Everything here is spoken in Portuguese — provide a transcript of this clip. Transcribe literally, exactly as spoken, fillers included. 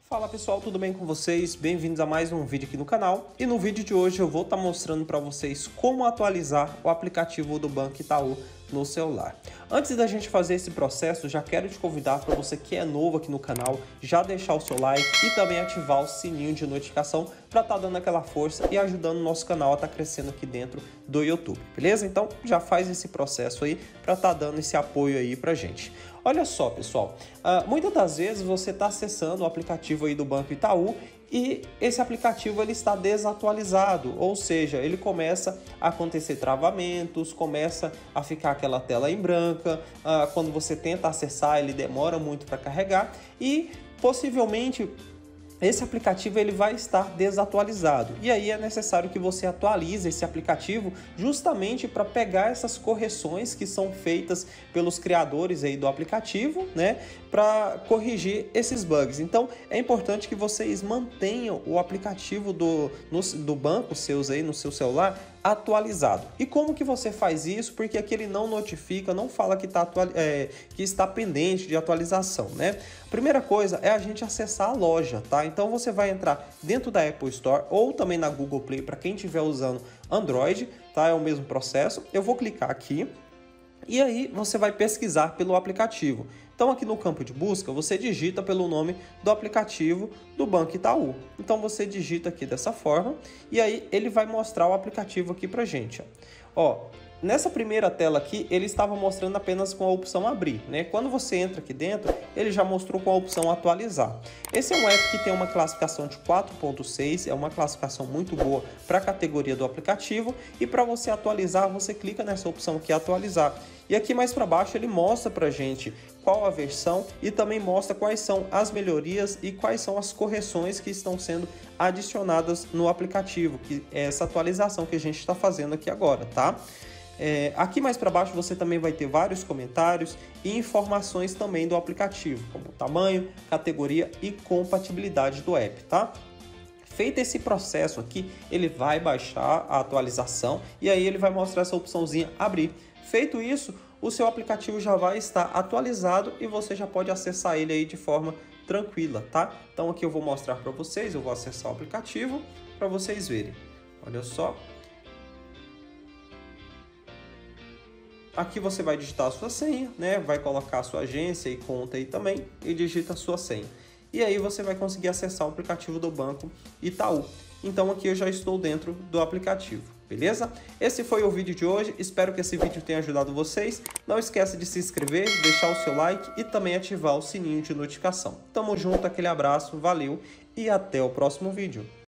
Fala pessoal, tudo bem com vocês? Bem-vindos a mais um vídeo aqui no canal. E no vídeo de hoje eu vou estar mostrando para vocês como atualizar o aplicativo do Banco Itaú no celular. Antes da gente fazer esse processo, já quero te convidar para você que é novo aqui no canal, já deixar o seu like e também ativar o sininho de notificação para estar dando aquela força e ajudando o nosso canal a estar crescendo aqui dentro do YouTube, beleza? Então já faz esse processo aí para estar dando esse apoio aí pra gente. Olha só, pessoal, uh, muitas das vezes você está acessando o aplicativo aí do Banco Itaú e esse aplicativo ele está desatualizado, ou seja, ele começa a acontecer travamentos, começa a ficar aquela tela em branca, uh, quando você tenta acessar ele demora muito para carregar e possivelmente esse aplicativo ele vai estar desatualizado e aí é necessário que você atualize esse aplicativo justamente para pegar essas correções que são feitas pelos criadores aí do aplicativo, né, para corrigir esses bugs. Então é importante que vocês mantenham o aplicativo do, no, do banco seus aí no seu celular atualizado. E como que você faz isso? Porque aqui ele não notifica, não fala que, tá atual, é, que está pendente de atualização, né? Primeira coisa é a gente acessar a loja, tá? Então você vai entrar dentro da Apple Store ou também na Google Play para quem estiver usando Android, tá? É o mesmo processo. Eu vou clicar aqui e aí você vai pesquisar pelo aplicativo. Então aqui no campo de busca você digita pelo nome do aplicativo do Banco Itaú. Então você digita aqui dessa forma e aí ele vai mostrar o aplicativo aqui pra gente. Ó, ó nessa primeira tela aqui ele estava mostrando apenas com a opção abrir, né? Quando você entra aqui dentro ele já mostrou com a opção atualizar. Esse é um app que tem uma classificação de quatro ponto seis, é uma classificação muito boa para a categoria do aplicativo e para você atualizar você clica nessa opção aqui atualizar. E aqui mais para baixo ele mostra para gente qual a versão e também mostra quais são as melhorias e quais são as correções que estão sendo adicionadas no aplicativo, que é essa atualização que a gente está fazendo aqui agora, tá? É, aqui mais para baixo você também vai ter vários comentários e informações também do aplicativo, como tamanho, categoria e compatibilidade do app, tá? Feito esse processo aqui, ele vai baixar a atualização e aí ele vai mostrar essa opçãozinha abrir. Feito isso, o seu aplicativo já vai estar atualizado e você já pode acessar ele aí de forma tranquila, tá? Então aqui eu vou mostrar para vocês, eu vou acessar o aplicativo para vocês verem. Olha só. Aqui você vai digitar a sua senha, né? Vai colocar a sua agência e conta aí também e digita a sua senha. E aí você vai conseguir acessar o aplicativo do Banco Itaú. Então aqui eu já estou dentro do aplicativo, beleza? Esse foi o vídeo de hoje, espero que esse vídeo tenha ajudado vocês. Não esqueça de se inscrever, deixar o seu like e também ativar o sininho de notificação. Tamo junto, aquele abraço, valeu e até o próximo vídeo.